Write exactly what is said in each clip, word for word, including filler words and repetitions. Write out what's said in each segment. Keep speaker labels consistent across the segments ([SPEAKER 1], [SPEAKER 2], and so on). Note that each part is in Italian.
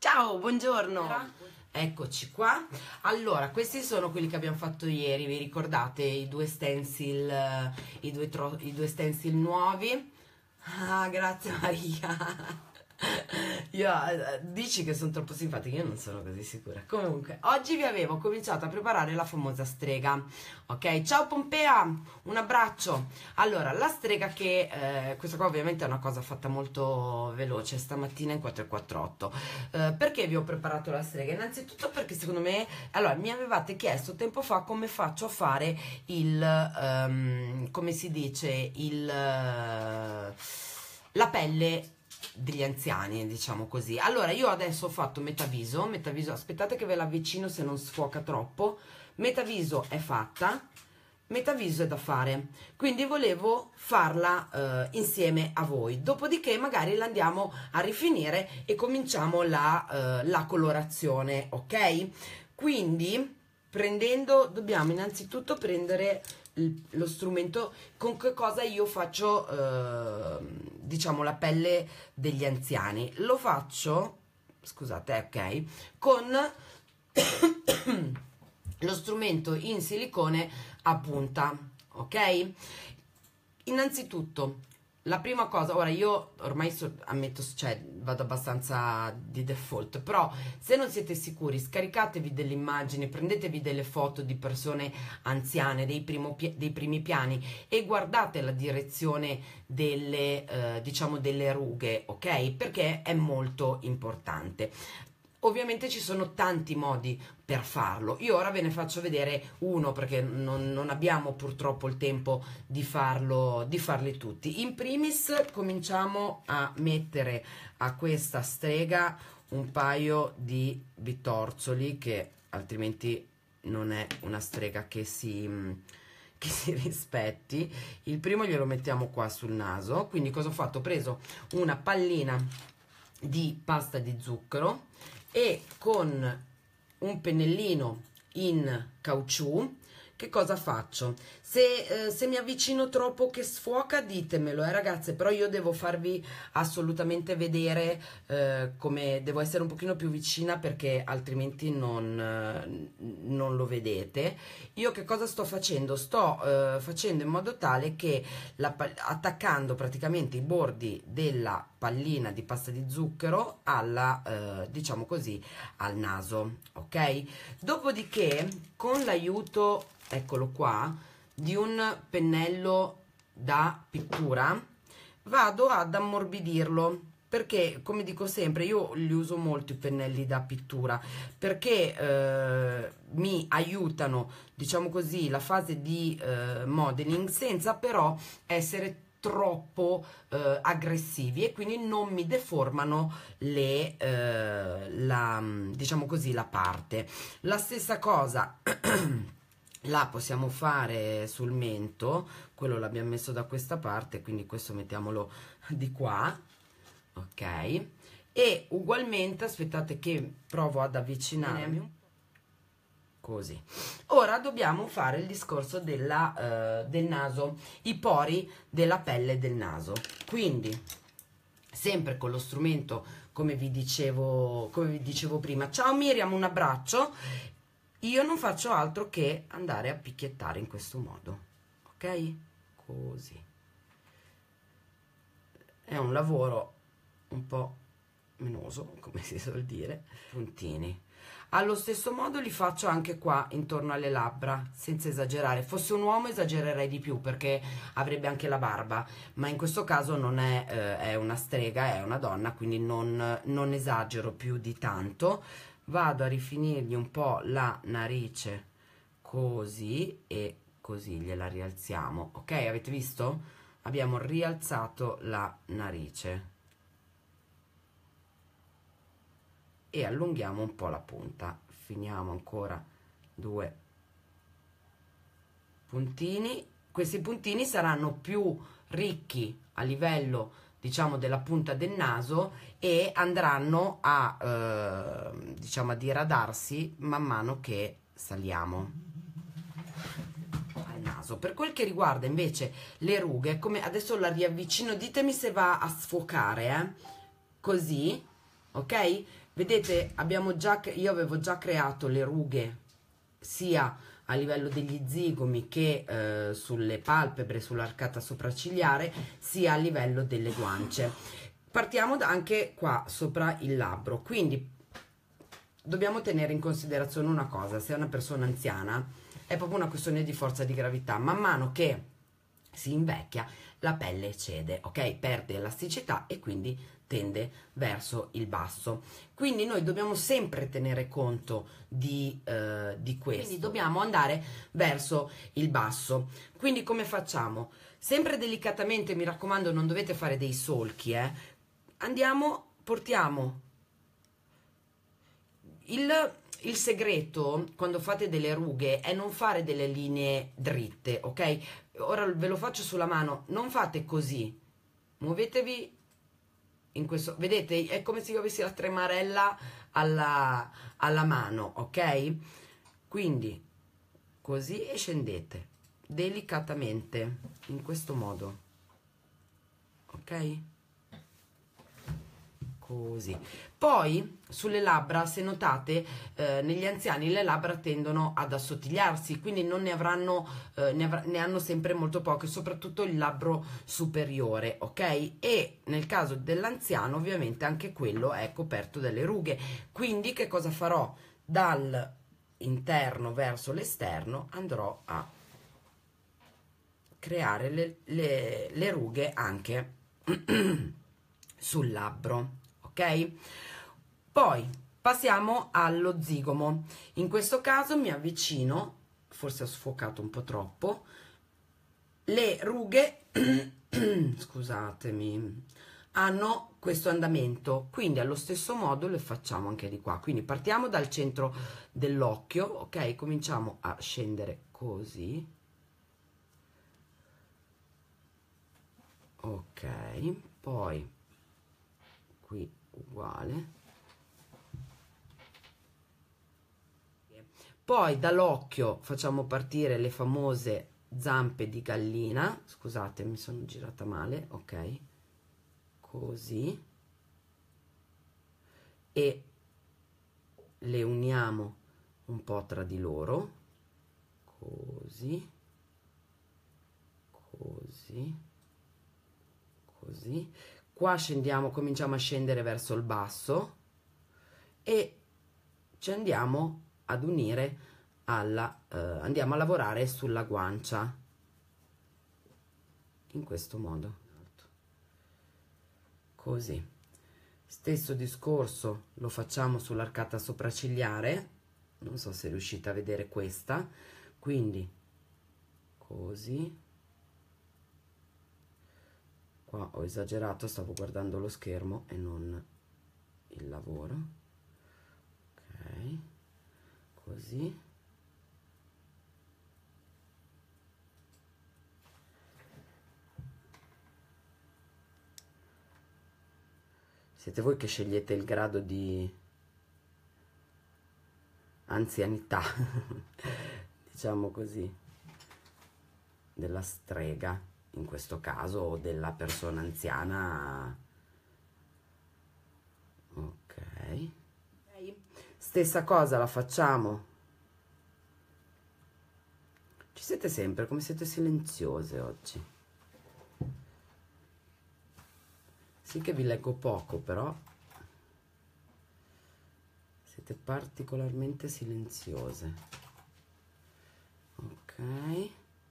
[SPEAKER 1] Ciao, buongiorno. Eccoci qua. Allora, questi sono quelli che abbiamo fatto ieri, vi ricordate? I due stencil, eh, i due, tro- i due stencil nuovi. Ah, grazie Maria. Io, eh, dici che sono troppo simpatica, io non sono così sicura. Comunque, oggi vi avevo cominciato a preparare la famosa strega. Ok, ciao Pompea, un abbraccio. Allora, la strega che, eh, questa qua ovviamente è una cosa fatta molto veloce, stamattina in quattro e quarantotto. Eh, perché vi ho preparato la strega? Innanzitutto perché secondo me, allora, mi avevate chiesto tempo fa come faccio a fare il, ehm, come si dice, il, eh, la pelle degli anziani, diciamo così. Allora, io adesso ho fatto metaviso, metaviso, aspettate che ve la avvicino se non sfoca troppo. Metaviso è fatta, metaviso è da fare, quindi volevo farla eh, insieme a voi, dopodiché magari la andiamo a rifinire e cominciamo la, eh, la colorazione, ok? Quindi prendendo, dobbiamo innanzitutto prendere lo strumento con che cosa io faccio eh, diciamo la pelle degli anziani. Lo faccio, scusate, ok, con lo strumento in silicone a punta, ok? Innanzitutto la prima cosa, ora io ormai so, ammetto, cioè vado abbastanza di default, però se non siete sicuri scaricatevi delle immagini, prendetevi delle foto di persone anziane, dei, primo, dei primi piani e guardate la direzione delle, eh, diciamo delle rughe, ok? Perché è molto importante. Ovviamente ci sono tanti modi per farlo, io ora ve ne faccio vedere uno perché non, non abbiamo purtroppo il tempo di farlo, di farli tutti. In primis cominciamo a mettere a questa strega un paio di bitorzoli, che altrimenti non è una strega che si, che si rispetti. Il primo glielo mettiamo qua sul naso, quindi cosa ho fatto? Ho preso una pallina di pasta di zucchero e con un pennellino in caucciù che cosa faccio? Se, eh, se mi avvicino troppo che sfoca ditemelo, eh ragazze, però io devo farvi assolutamente vedere eh, come devo essere un pochino più vicina perché altrimenti non, eh, non lo vedete. Io che cosa sto facendo? Sto eh, facendo in modo tale che la, attaccando praticamente i bordi della pallina di pasta di zucchero alla eh, diciamo così al naso, ok? Dopodiché con l'aiuto, eccolo qua, di un pennello da pittura vado ad ammorbidirlo, perché come dico sempre io li uso molto i pennelli da pittura perché eh, mi aiutano, diciamo così, la fase di eh, modeling senza però essere troppo eh, aggressivi e quindi non mi deformano le eh, la, diciamo così, la parte. La stessa cosa la possiamo fare sul mento, quello l'abbiamo messo da questa parte, quindi questo mettiamolo di qua, ok? E ugualmente aspettate che provo ad avvicinarmi così. Ora dobbiamo fare il discorso della, uh, del naso, i pori della pelle del naso, quindi sempre con lo strumento come vi dicevo, come vi dicevo prima. Ciao Miriam, un abbraccio. Io non faccio altro che andare a picchiettare in questo modo, ok? Così. È un lavoro un po' menoso, come si suol dire, puntini. Allo stesso modo li faccio anche qua intorno alle labbra, senza esagerare. Fosse un uomo esagererei di più perché avrebbe anche la barba, ma in questo caso non è, eh, è una strega, è una donna, quindi non, non esagero più di tanto. Vado a rifinirgli un po' la narice così e così gliela rialziamo, ok? Avete visto? Abbiamo rialzato la narice e allunghiamo un po' la punta, finiamo ancora due puntini. Questi puntini saranno più ricchi a livello, diciamo, della punta del naso e andranno a eh, diciamo a diradarsi man mano che saliamo al naso. Per quel che riguarda invece le rughe, come adesso la riavvicino, ditemi se va a sfocare, eh? Così, ok? vedete, abbiamo già, io avevo già creato le rughe sia a livello degli zigomi che eh, sulle palpebre, sull'arcata sopraccigliare, sia a livello delle guance. Partiamo da anche qua sopra il labbro, quindi dobbiamo tenere in considerazione una cosa: se è una persona anziana è proprio una questione di forza di gravità, man mano che si invecchia la pelle cede, ok? Perde elasticità e quindi tende verso il basso. Quindi noi dobbiamo sempre tenere conto di, eh, di questo. Quindi dobbiamo andare verso il basso. Quindi come facciamo? Sempre delicatamente, mi raccomando, non dovete fare dei solchi, eh? Andiamo, portiamo il... Il segreto quando fate delle rughe è non fare delle linee dritte, ok? Ora ve lo faccio sulla mano, non fate così, muovetevi in questo, vedete? È come se io avessi la tremarella alla, alla mano, ok? Quindi così e scendete delicatamente in questo modo, ok? Così. Poi sulle labbra, se notate, eh, negli anziani le labbra tendono ad assottigliarsi, quindi non ne avranno, eh, ne, avr ne hanno sempre molto poche, soprattutto il labbro superiore, ok? E nel caso dell'anziano ovviamente anche quello è coperto dalle rughe. Quindi che cosa farò? Dall'interno verso l'esterno andrò a creare le, le, le rughe anche sul labbro, ok? Poi passiamo allo zigomo. In questo caso mi avvicino, forse ho sfocato un po' troppo, le rughe scusatemi, hanno questo andamento, quindi allo stesso modo le facciamo anche di qua. Quindi partiamo dal centro dell'occhio, ok? Cominciamo a scendere così, ok? Poi qui uguale, poi dall'occhio facciamo partire le famose zampe di gallina, scusate mi sono girata male, ok, così, e le uniamo un po' tra di loro, così, così, così. Qua scendiamo, cominciamo a scendere verso il basso e ci andiamo ad unire alla, eh, andiamo a lavorare sulla guancia in questo modo, così. Stesso discorso lo facciamo sull'arcata sopraccigliare, non so se riuscite a vedere questa, quindi così. Qua ho esagerato, stavo guardando lo schermo e non il lavoro, ok, così, siete voi che scegliete il grado di anzianità diciamo così, della strega in questo caso, o della persona anziana, ok. Stessa cosa la facciamo, ci siete sempre, come siete silenziose oggi, sì che vi leggo poco però siete particolarmente silenziose, ok,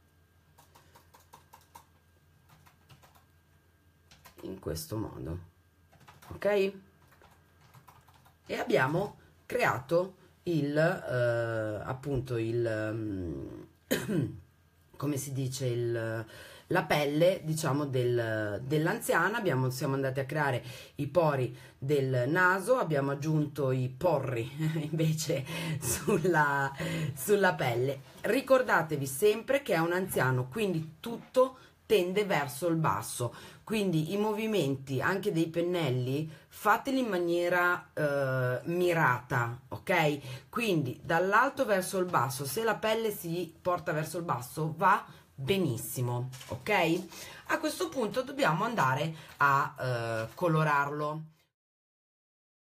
[SPEAKER 1] in questo modo, ok? E abbiamo creato il eh, appunto il um, come si dice, il, la pelle, diciamo, del, dell'anziana. Abbiamo, siamo andati a creare i pori del naso, abbiamo aggiunto i porri invece sulla, sulla pelle. Ricordatevi sempre che è un anziano, quindi tutto tende verso il basso, quindi i movimenti anche dei pennelli fateli in maniera eh, mirata, ok? Quindi dall'alto verso il basso, se la pelle si porta verso il basso va benissimo, ok? A questo punto dobbiamo andare a eh, colorarlo.